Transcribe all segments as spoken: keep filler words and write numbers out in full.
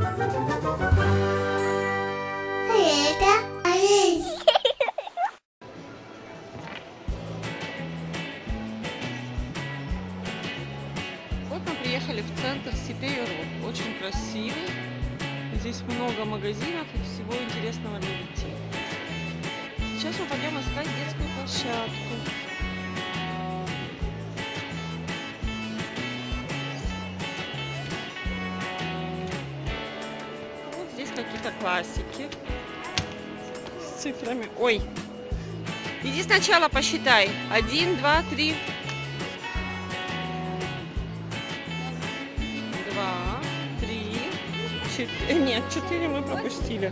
Вот мы приехали в центр Сипейро. Очень красивый. Здесь много магазинов и всего интересного для детей. Сейчас мы пойдем искать детскую площадку. Вот здесь какие-то классики с цифрами. Ой! Иди сначала посчитай. Один, два, три. Два, три, четыре. Нет, четыре мы пропустили.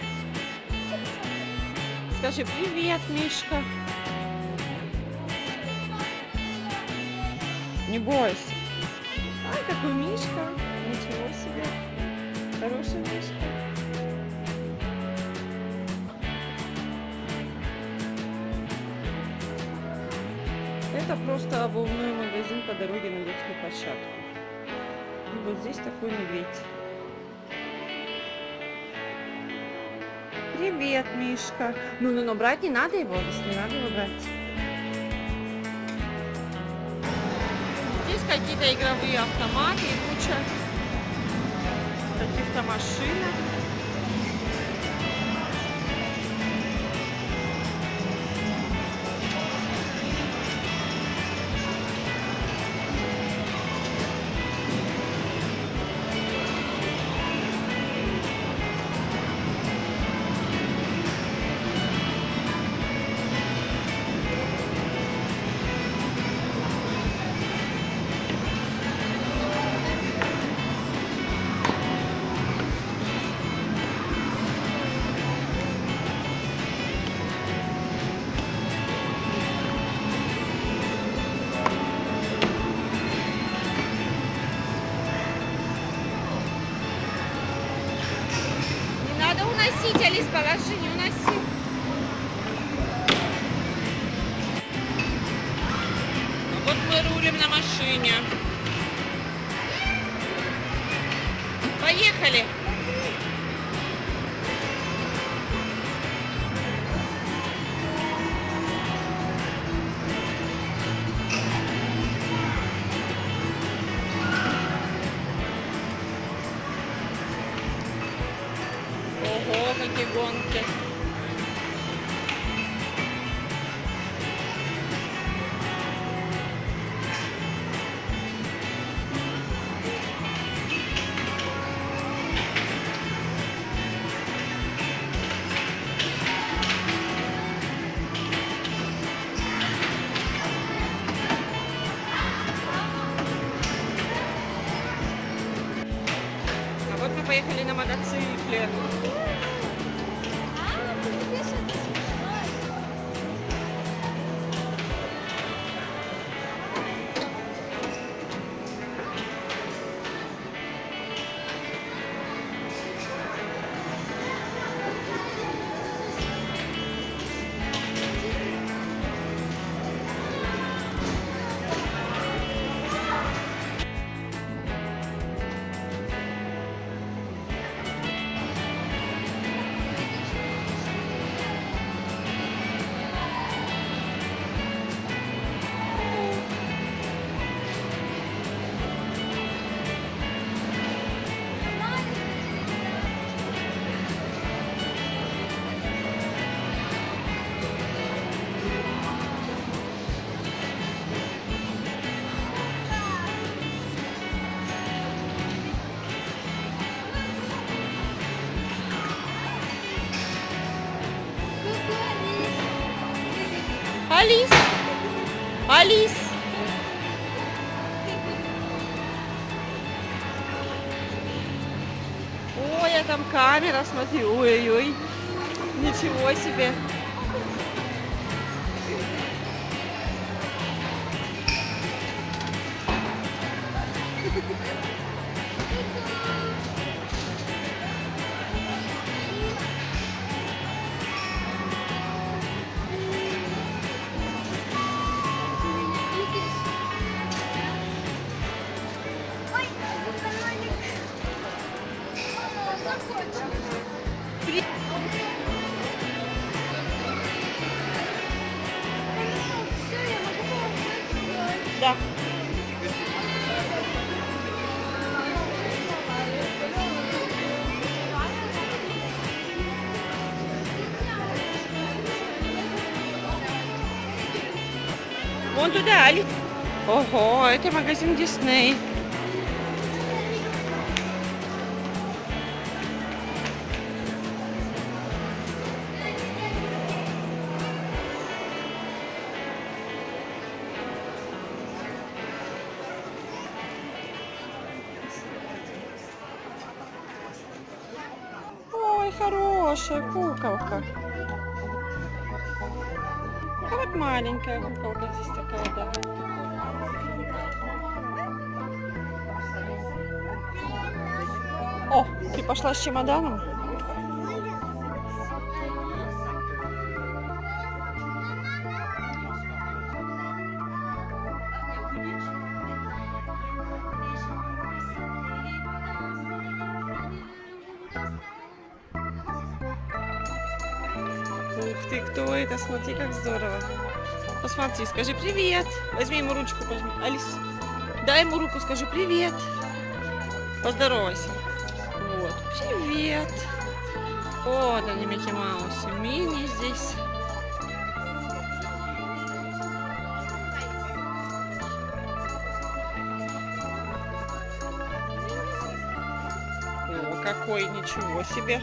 Скажи привет, Мишка. Не бойся. Ай, какой Мишка. Ничего себе. Хороший Мишка. Это просто обувной магазин по дороге на детскую площадку. И вот здесь такой медведь. Привет, Мишка. Ну, ну, но брать не надо его, если не надо его брать. Здесь какие-то игровые автоматы и куча каких-то машинок. Уносить, Алис, положи, не уноси. Вот мы рулим на машине. Поехали. Ого, какие гонки. А вот мы поехали на мотоцикле. Алис! Алис! Ой, а там камера, смотри. Ой-ой-ой. Ничего себе. При- Да. Вон туда, Али. Ого, это магазин Дисней. Ой, хорошая куколка. А вот маленькая куколка здесь такая, да. О, ты пошла с чемоданом? Ух ты, кто это? Смотри, как здорово. Посмотри, скажи привет. Возьми ему ручку, возьми. Алис, дай ему руку, скажи привет. Поздоровайся. Вот, привет. Вот они, Микки Маус. Мини здесь. О, какой, ничего себе.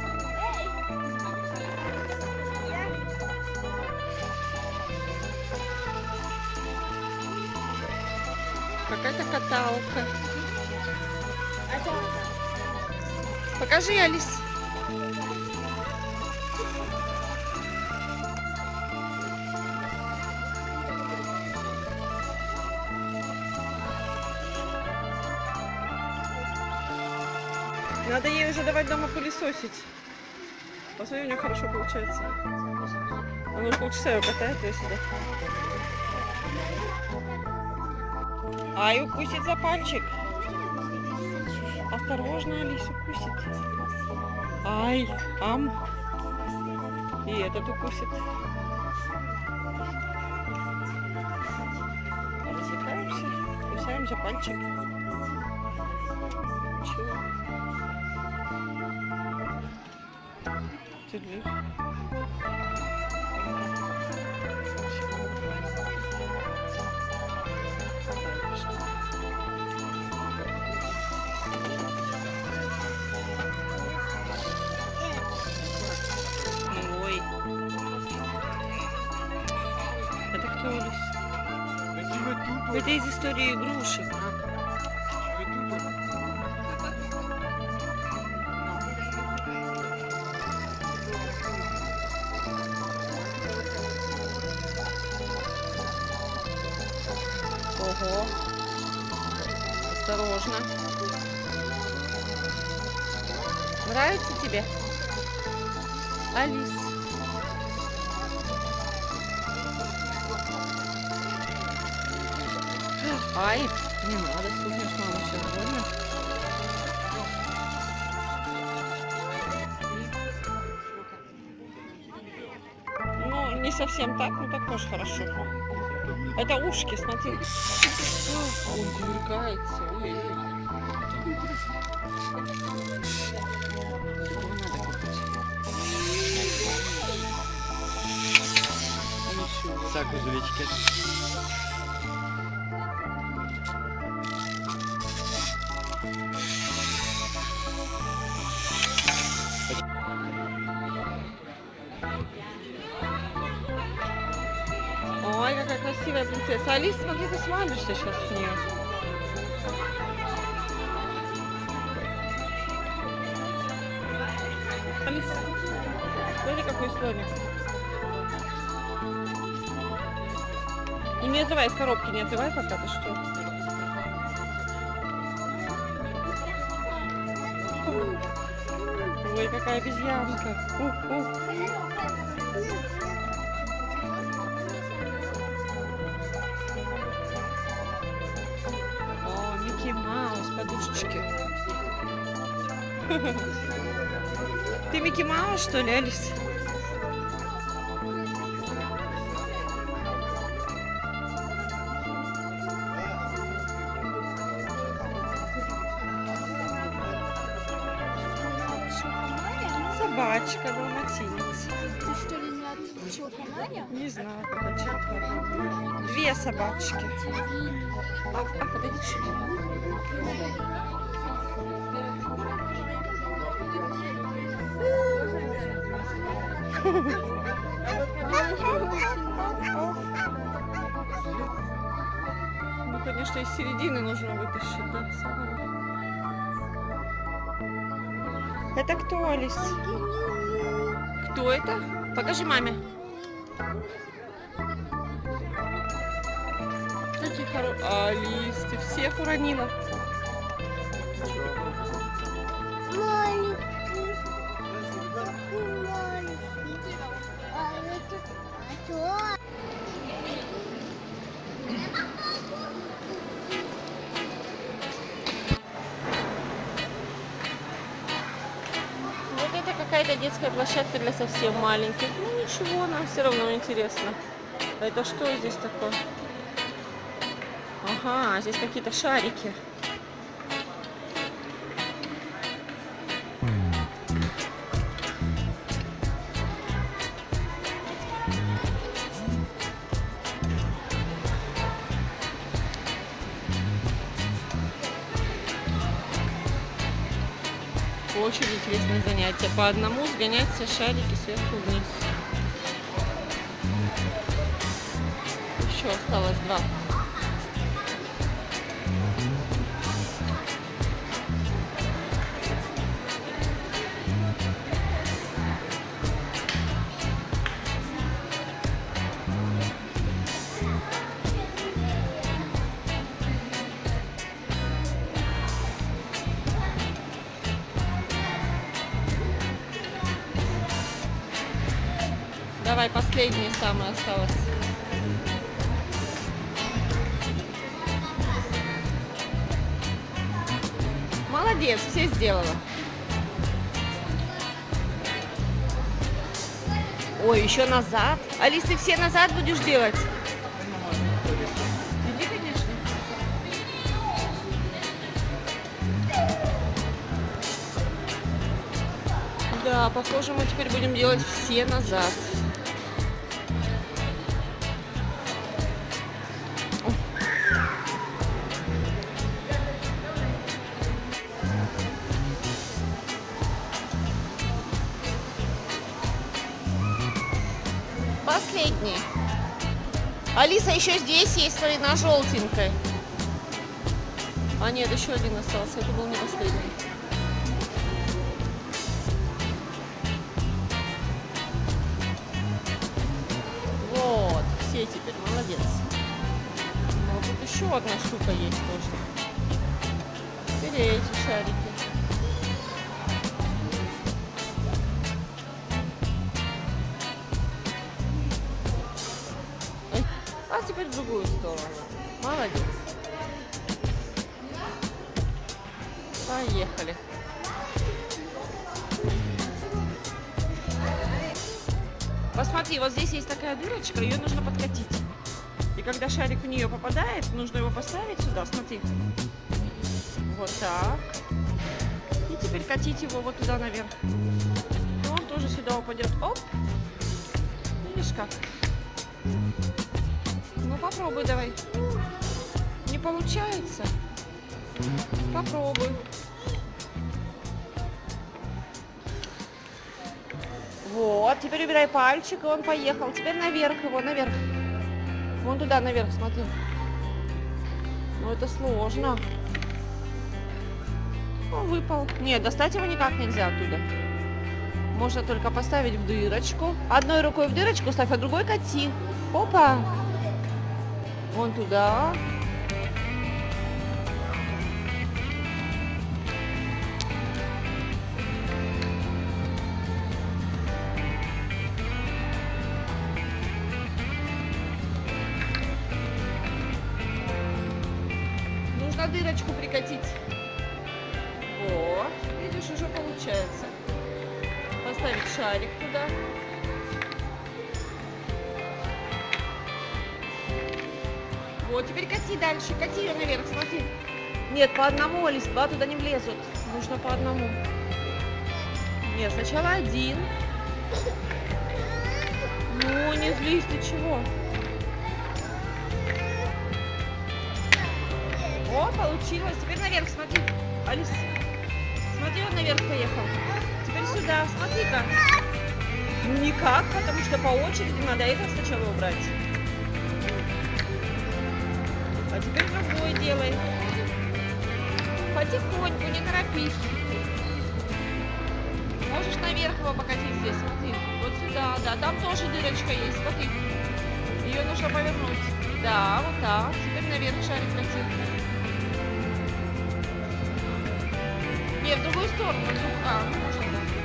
Какая-то каталка. Покажи, Алис. Надо ей уже давать дома пылесосить. Посмотри, у нее хорошо получается. Она уже полчаса ее катает сюда. Ай, укусит за пальчик. Осторожно, Алис, укусит. Ай, ам. И этот укусит. Развлекаемся, кусаем за пальчик. Чего? Тюдли. Ой. Это кто, Алис? Это из истории игрушек. Ого. Осторожно. Нравится тебе? Алис. Ай, не надо, стукнешь, мама, сейчас больно. Ну, не совсем так, но так тоже хорошо. Это ушки, смотри. Он кувыркается. Ça, à cause de l'étiquette. Ой, какая красивая принцесса. Алис, смотри, ты смотришься сейчас в нее. Алис, смотри, какой слоник. И не отрывай из коробки, не отрывай пока, ты что? Ой, какая обезьянка. Ух, ух. О, Микки Маус, подушечки. Ты Микки Маус, что ли, Алис? Собачка, далматинец. Ты что ли не от Чилкомания? Не знаю, какая чилка. Две собачки. Ну, конечно, из середины нужно вытащить, да, самого. Это кто, Алис? Кто это? Покажи маме. Какие хорошие. Алис, ты всех уронила. Вот это какая-то детская площадка для совсем маленьких. Ну ничего, нам все равно интересно. А это что здесь такое? Ага, здесь какие-то шарики. Очень интересное занятие. По одному сгонять все шарики сверху вниз. Еще осталось два. Давай, последнее самое осталось. Молодец, все сделала. Ой, еще назад. Алис, ты все назад будешь делать? Иди, конечно. Да, похоже, мы теперь будем делать все назад. Последний. Алиса, еще здесь есть, смотри, на желтенькой. А нет, еще один остался. Это был не последний. Вот, все теперь, молодец. Вот тут еще одна штука есть тоже. Теперь эти шарики. А теперь в другую сторону. Молодец. Поехали. Посмотри, вот здесь есть такая дырочка, ее нужно подкатить. И когда шарик в нее попадает, нужно его поставить сюда, смотри. Вот так. И теперь катить его вот туда наверх. И он тоже сюда упадет. Оп. Видишь как? Ну попробуй давай. Не получается? Попробуй. Вот, теперь убирай пальчик, и он поехал. Теперь наверх его, наверх. Вон туда, наверх, смотри. Ну это сложно. Он выпал. Нет, достать его никак нельзя оттуда. Можно только поставить в дырочку. Одной рукой в дырочку ставь, а другой кати. Опа. Вон туда. Нужно дырочку прикатить. Вот. Видишь, уже получилось. поставить шарик туда. Вот, теперь кати дальше, кати ее наверх, смотри. Нет, по одному, Алис, два туда не влезут. Нужно по одному. Нет, сначала один. Ну, не злись, ты чего? О, получилось. Теперь наверх, смотри. Алис, смотри, он наверх поехал. Теперь сюда, смотри-ка. Ну, никак, потому что по очереди надо это сначала убрать. А теперь другой делай. Потихоньку, не торопись. Можешь наверх его покатить здесь, смотри. Вот сюда, да, там тоже дырочка есть, смотри. Ее нужно повернуть. Да, вот так. Теперь наверх шарик кати. Не, в другую сторону. В другую. А, ну можно,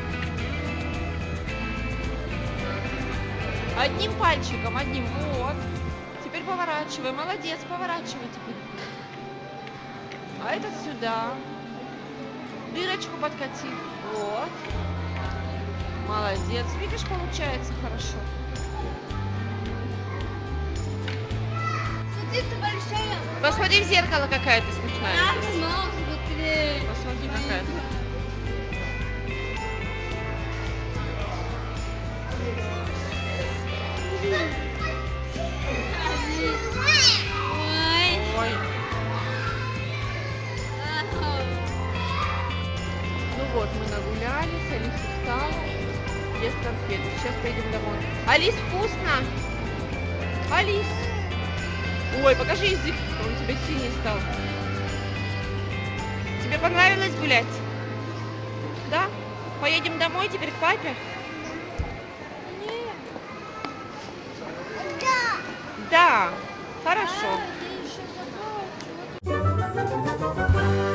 да. Одним пальчиком, одним. Вот. Теперь поворачивай. Молодец, поворачивай теперь. А этот сюда. Дырочку подкати. Вот. Молодец. Видишь, получается хорошо. Смотри, ты большая. Посмотри в зеркало, какая ты смешная. Я не могу смотреть. Посмотри, какая ты. Ой. Ой. Ну вот, мы нагулялись, Алис устала, ест конфеты. Сейчас поедем домой. Алис, вкусно! Алис! Ой, покажи язык, он у тебя синий стал. Тебе понравилось гулять? Да? Поедем домой теперь к папе? Нет. Да. Хорошо. А, я еще забыла.